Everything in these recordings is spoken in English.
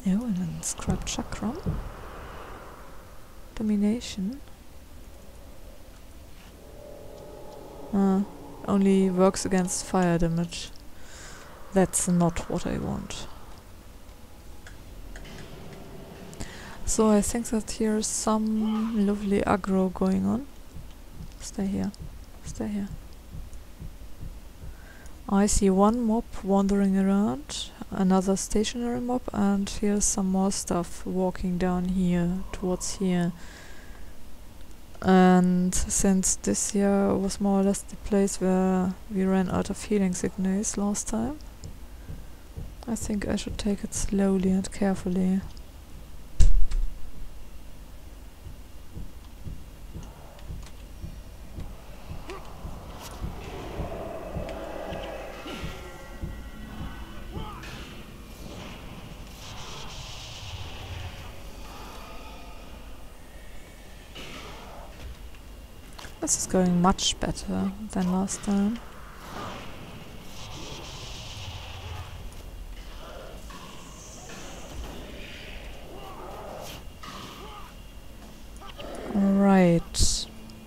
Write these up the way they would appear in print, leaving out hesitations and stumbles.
Oh, and then scrap chakram. Domination. Only works against fire damage. That's not what I want. So I think that here's some lovely aggro going on. Stay here. Stay here. I see one mob wandering around, another stationary mob, and here's some more stuff walking down here, towards here. And since this here was more or less the place where we ran out of healing signals last time, I think I should take it slowly and carefully. This is going much better than last time. Alright.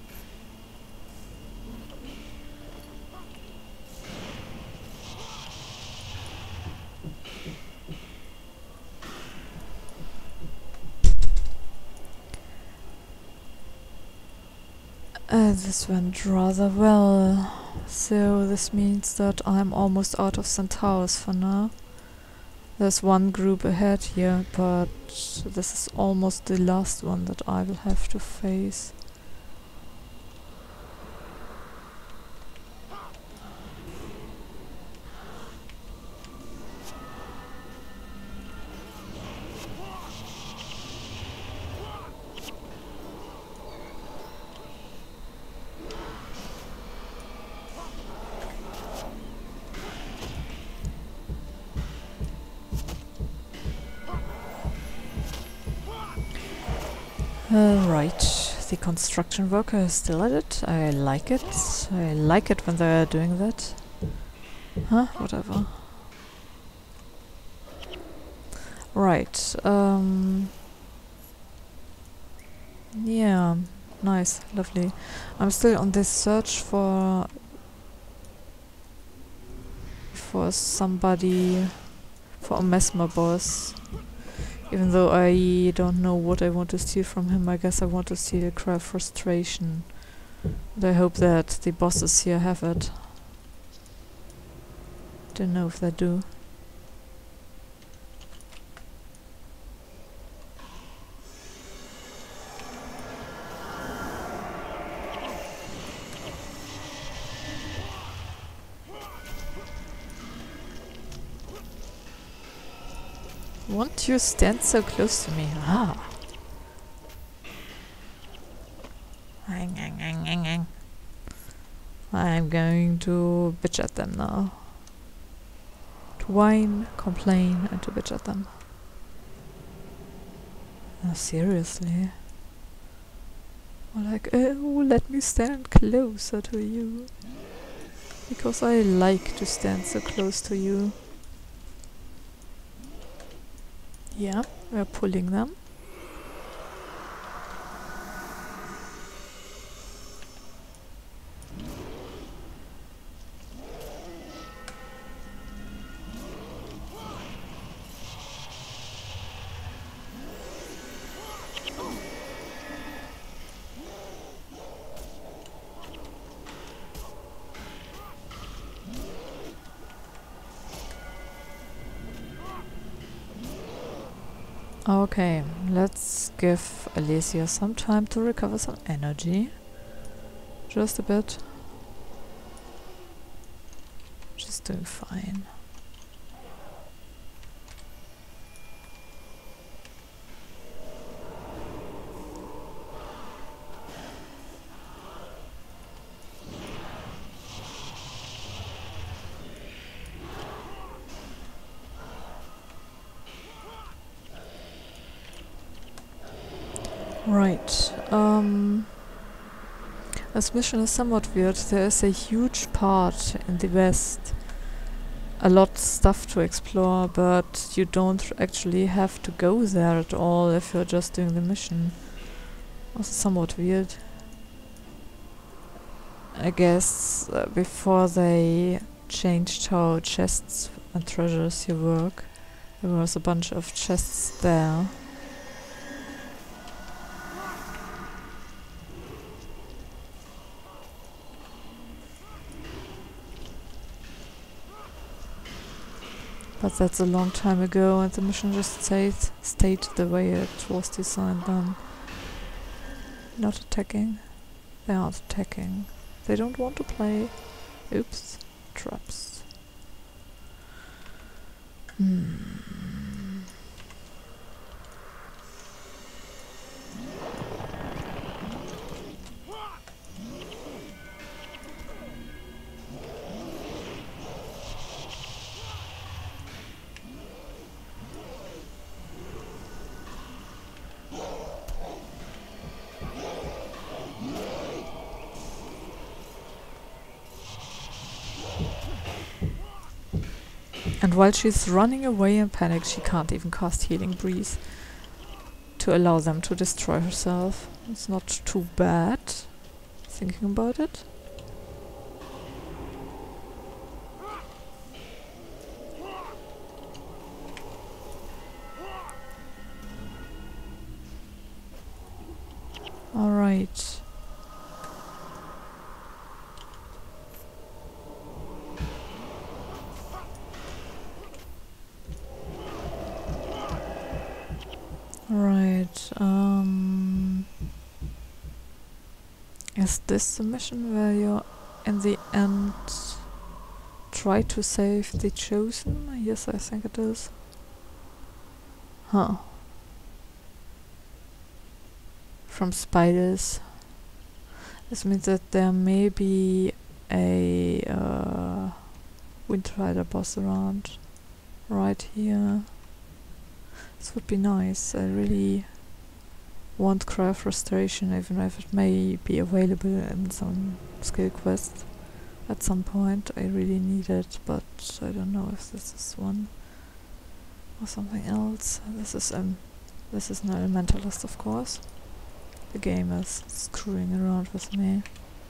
This went rather well. So this means that I'm almost out of centaurs for now. There's one group ahead here, but this is almost the last one that I will have to face. Right, the construction worker is still at it. I like it. I like it when they're doing that. Huh? Whatever. Right, yeah, nice, lovely. I'm still on this search for somebody, for a Mesmer boss. Even though I don't know what I want to steal from him, I guess I want to steal a Cry of Frustration. And I hope that the bosses here have it. Don't know if they do. Won't you stand so close to me? Ah. I'm going to bitch at them now. To whine, complain, and to bitch at them. Oh, seriously? Or like, oh, let me stand closer to you. Because I like to stand so close to you. Yeah, we're pulling them. Okay, let's give Alesia some time to recover some energy. Just a bit. She's doing fine. Right, this mission is somewhat weird. There is a huge part in the west a lot stuff to explore, but you don't actually have to go there at all if you're just doing the mission. Also somewhat weird. I guess before they changed how chests and treasures here work, there was a bunch of chests there. But that's a long time ago, and the mission just stayed the way it was designed then. Not attacking. They aren't attacking. They don't want to play. Oops. Traps. And while she's running away in panic, she can't even cast Healing Breeze to allow them to destroy herself. It's not too bad, thinking about it. Alright. Right, is this the mission where you, in the end, try to save the Chosen? Yes, I think it is. Huh. From spiders. This means that there may be a Windrider boss around. Right here. This would be nice. I really want Cry of Frustration, even if it may be available in some skill quest at some point. I really need it, but I don't know if this is one or something else. This is an elementalist, of course. The game is screwing around with me.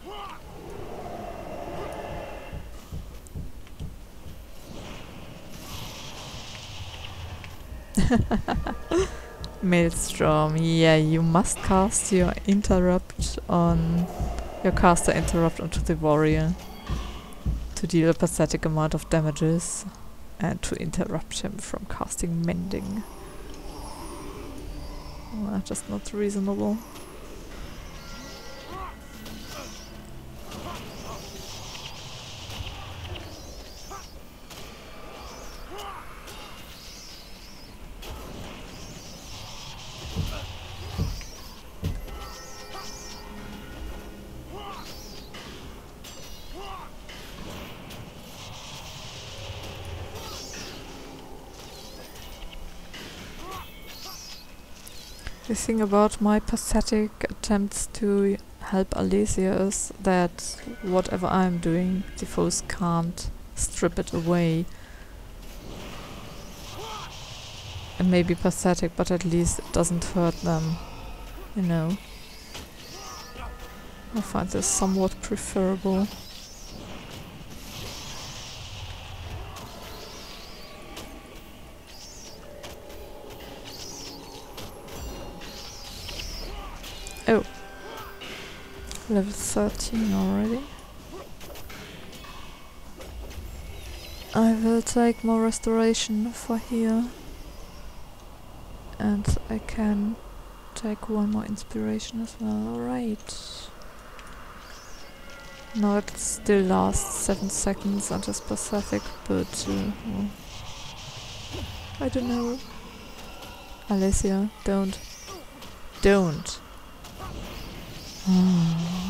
Maelstrom, yeah, you must cast your interrupt on your caster interrupt onto the warrior to deal a pathetic amount of damages and to interrupt him from casting mending. Well, just not reasonable. The thing about my pathetic attempts to help Alesia is that whatever I'm doing, the foes can't strip it away. It may be pathetic, but at least it doesn't hurt them, you know. I find this somewhat preferable. Oh, level 13 already. I will take more restoration for here. And I can take one more inspiration as well. Alright. Now it still lasts 7 seconds and is pathetic, but well, I don't know. Alesia, don't.